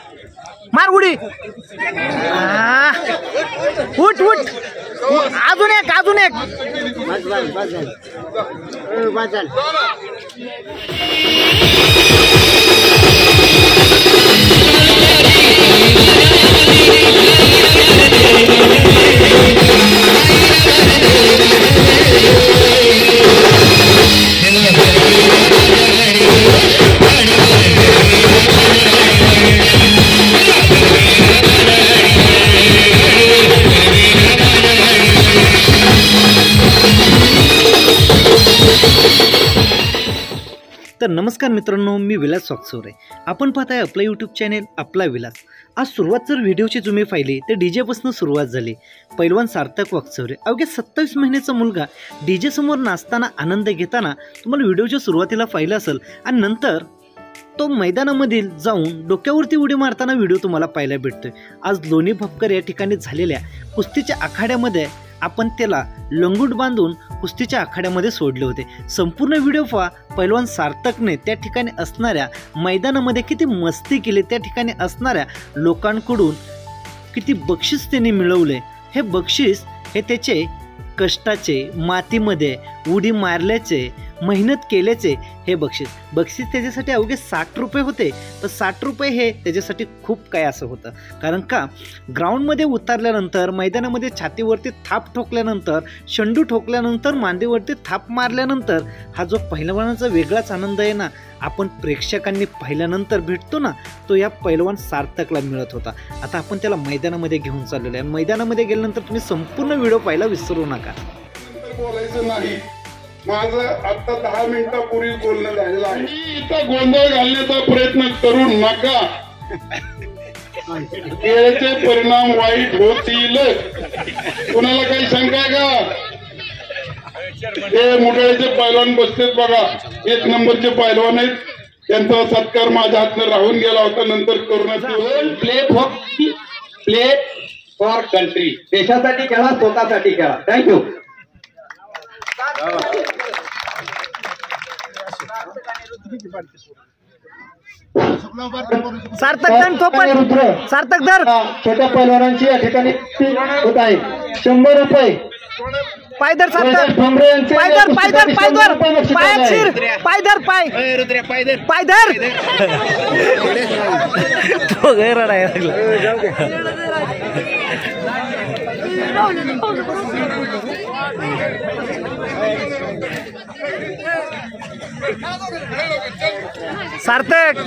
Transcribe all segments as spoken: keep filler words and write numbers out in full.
मार उडी उठ उठ अजून एक अजून एक तर नमस्कार मित्रांनो, मी विलास वाकचौरे. आपण पाहताय आपला यूट्यूब चॅनेल आपला विलास. आज सुरुवात जर व्हिडिओची तुम्ही पाहिली तर डीजेपासून सुरुवात झाली. पैलवान सार्थक वाकचौरे अवघ्या सत्तावीस महिन्याचा मुलगा डीजे समोर नाचताना आनंद घेताना तुम्हाला व्हिडिओच्या सुरुवातीला पाहिलं असेल आणि नंतर तो मैदानामधील जाऊन डोक्यावरती उडी मारताना व्हिडिओ तुम्हाला पाहायला भेटतोय. आज लोणी भपकर या ठिकाणी झालेल्या कुस्तीच्या आखाड्यामध्ये आपण त्याला लंगूट बांधून कुस्तीच्या आखाड्यामध्ये सोडले होते. संपूर्ण व्हिडिओ पहा. पैलवान सार्थकने त्या ठिकाणी असणाऱ्या मैदानामध्ये किती मस्ती केली, त्या ठिकाणी असणाऱ्या लोकांकडून किती बक्षीस त्यांनी मिळवले. हे बक्षीस हे त्याचे कष्टाचे, मातीमध्ये उडी मारल्याचे, मेहनत केल्याचे हे बक्षीस. बक्षीस त्याच्यासाठी अवघे साठ रुपये होते. तर साठ रुपये हे त्याच्यासाठी खूप काय असं होतं. कारण का ग्राउंडमध्ये उतरल्यानंतर, मैदानामध्ये छातीवरती थाप ठोकल्यानंतर, शंडू ठोकल्यानंतर, मांडीवरती थाप मारल्यानंतर हा जो पहिलवानाचा वेगळाच आनंद आहे ना, आपण प्रेक्षकांनी पाहिल्यानंतर भेटतो ना, तो या पैलवान सार्थकला मिळत होता. आता आपण त्याला मैदानामध्ये घेऊन चाललेलो आहे. मैदानामध्ये गेल्यानंतर तुम्ही संपूर्ण व्हिडिओ पाहायला विसरू नका. बोलायचं नाही, माझं आता दहा मिनिटापूर्वी बोलणं झालेलं आहे. इथं गोंधळ घालण्याचा प्रयत्न करू नका. वेळेचे परिणाम वाईट होतील. कुणाला काही शंका आहे का? ते मुडळेचे पैलवान बसतेत बघा, एक नंबरचे पैलवान आहेत. त्यांचा सत्कार माझ्या हातनं राहून गेला होता, नंतर करण्यात play for play for country. देशासाठी खेळा, स्वतःसाठी खेळा. थँक्यू. सार्थक धर सार्थक धर छोट्या पैलवानांची या ठिकाणी होत आहे. शंभर रुपये पायदर सार्थक पायदर पायदर पायदर पाय शिर पायदर पाय पायदर पायदर तो गैर सार्थक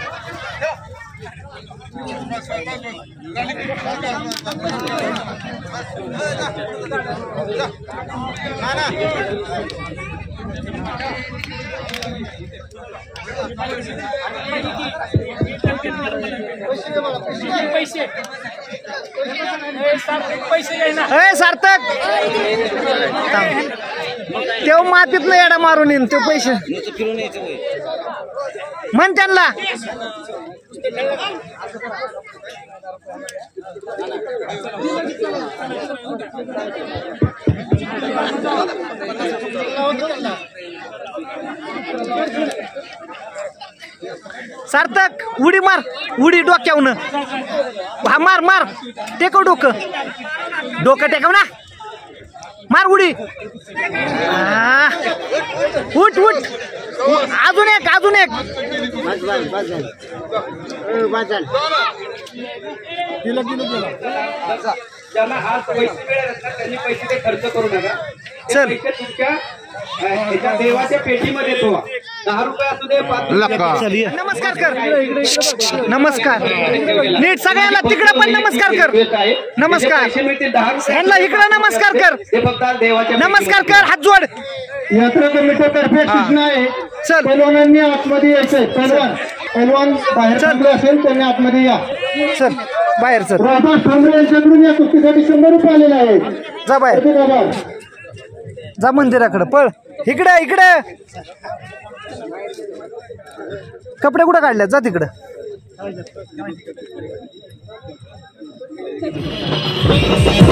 पैसे सार्थक तेव्हा मातीतलं येडा मारून येईन ते पैसे म्हण त्यांना. सार्थक उडी मार, उडी डोक्यावनं मार मार, टेकव डोकं, डोकं टेकव ना, मार उडी. उठ उठ अजून एक अजून एक ज्यांना आज पैसे मिळाले त्यांनी पैसे ते खर्च करू नका. चल तुमच्या देवाच्या पेटीमध्ये ठेवा. दहा रुपये असू दे, पाच रुपये. नमस्कार कर, नमस्कार नीट सगळ्यांना. तिकडे पण नमस्कार कर, नमस्कार ह्यांना इकडे नमस्कार कर, नमस्कार कर, हात जोड. यात्रा कमिटीतर्फे सूचना आहे, चल पैलवानांनी आतमध्ये यायचंय. पैलवान पैलवान बाहेर थांबले असेल त्यांनी आतमध्ये या. चल बाहेर चल. राधा ठाकरे यांच्याकडून या कुस्तीसाठी शंभर रुपये आलेले आहे. जा बाहेर, जा मंदिराकडे पळ. इकडे इकडे कपडे कुठे काढले, जा तिकडे.